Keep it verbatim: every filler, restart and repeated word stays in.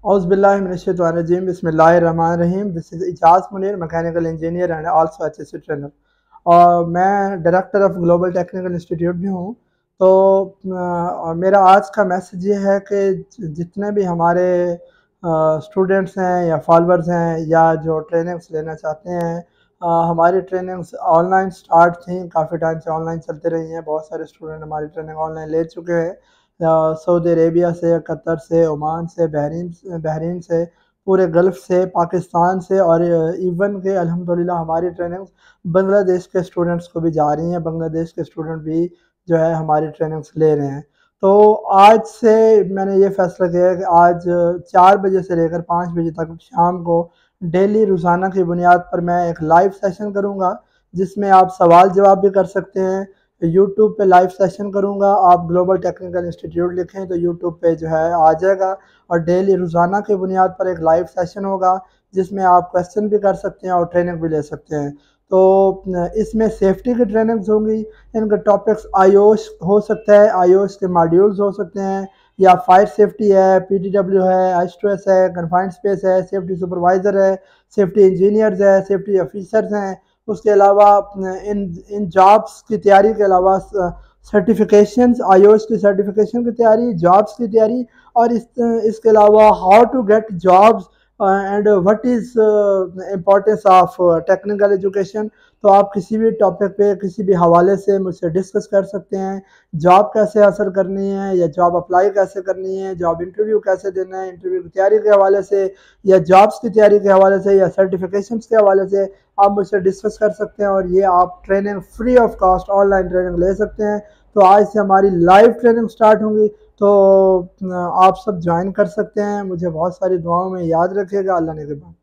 औज़ुबिल्लाहिमिनश्शैतानिर्रजीम बिस्मिल्लाहिर्रहमानिर्रहीम। This is Ijaz Munir, mechanical engineer and also H S C trainer. और मैं director of global technical institute भी हूँ। तो अ, मेरा आज का मैसेज ये है कि जितने भी हमारे स्टूडेंट्स हैं या फॉलोअर्स हैं या जो ट्रेनिंग्स लेना चाहते हैं, अ, हमारी ट्रेनिंग्स ऑनलाइन स्टार्ट थी, काफ़ी टाइम से ऑनलाइन चलती रही हैं। बहुत सारे स्टूडेंट हमारी ट्रेनिंग ऑनलाइन ले चुके हैं, अ, सऊदी अरेबिया से, कतर से, ओमान से, बहरीन बहरीन से, पूरे गल्फ़ से, पाकिस्तान से, और इवन के अल्हम्दुलिल्लाह हमारी ट्रेनिंग्स बांग्लादेश के स्टूडेंट्स को भी जा रही हैं। बांग्लादेश के स्टूडेंट भी जो है हमारी ट्रेनिंग्स ले रहे हैं। तो आज से मैंने ये फ़ैसला किया है कि आज चार बजे से लेकर पाँच बजे तक शाम को डेली रोज़ाना की बुनियाद पर मैं एक लाइव सेशन करूँगा, जिसमें आप सवाल जवाब भी कर सकते हैं। यूट्यूब पे लाइव सेशन करूँगा, आप ग्लोबल टेक्निकल इंस्टीट्यूट लिखें तो यूट्यूब पे जो है आ जाएगा, और डेली रोज़ाना की बुनियाद पर एक लाइव सेशन होगा, जिसमें आप क्वेश्चन भी कर सकते हैं और ट्रेनिंग भी ले सकते हैं। तो इसमें सेफ्टी की ट्रेनिंग्स होंगी। इनका टॉपिक्स आईओएस हो सकता है, आईओएस के मॉड्यूल्स हो सकते हैं, या फायर सेफ्टी है, पीटीडब्ल्यू है, एच टू एस है, कन्फाइंड स्पेस है, सेफ्टी सुपरवाइज़र है, सेफ्टी इंजीनियर्स है, सेफ्टी ऑफिसर्स हैं। उसके अलावा इन इन जॉब्स की तैयारी के अलावा सर्टिफिकेशंस, आईओएस की सर्टिफिकेशन की तैयारी, जॉब्स की तैयारी, और इस इसके अलावा how to get jobs and what is importance of technical education. तो आप किसी भी टॉपिक पे किसी भी हवाले से मुझसे डिस्कस कर सकते हैं। जॉब कैसे हासिल करनी है, या जॉब अप्लाई कैसे करनी है, जॉब इंटरव्यू कैसे देना है, इंटरव्यू की तैयारी के हवाले से, या जॉब्स की तैयारी के हवाले से, या सर्टिफिकेशंस के हवाले से आप मुझसे डिस्कस कर सकते हैं। और ये आप training free of cost online training ले सकते हैं। तो आज से हमारी लाइव ट्रेनिंग स्टार्ट होंगी, तो आप सब ज्वाइन कर सकते हैं। मुझे बहुत सारी दुआओं में याद रखिएगा। अल्लाह ने के बाद।